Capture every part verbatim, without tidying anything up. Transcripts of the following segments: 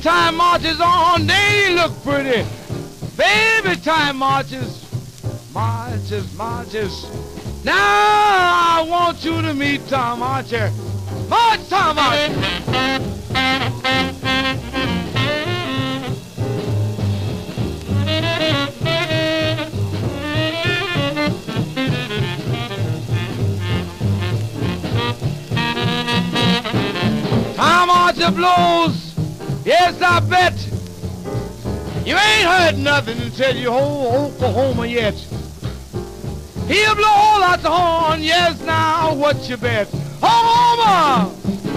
time marches on, they look pretty. Baby time marches, marches, marches. Now I want you to meet Tom Archia. March, Tom Archia. Tom Archia blows, yes I bet. You ain't heard nothing until you hold Oklahoma yet. He'll blow lots of horn, yes now, what you bet? Oklahoma!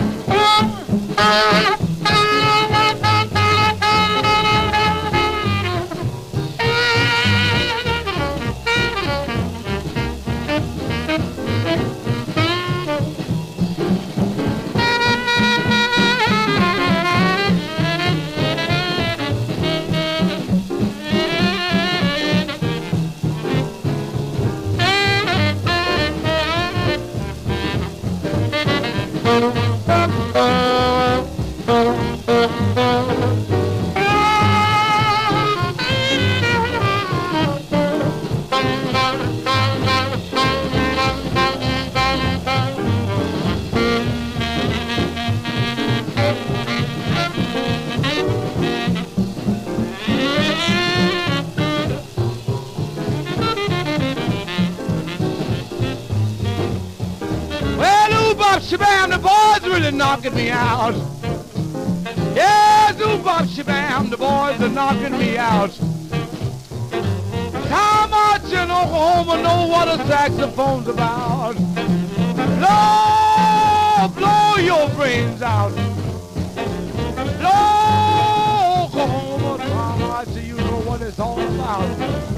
Shabam, the boys really knocking me out. Yes, oop-bop shabam, the boys are knocking me out. Tom Archia in Oklahoma know what a saxophone's about. Blow, blow your brains out. Blow, Oklahoma, Tom Archia, you know what it's all about.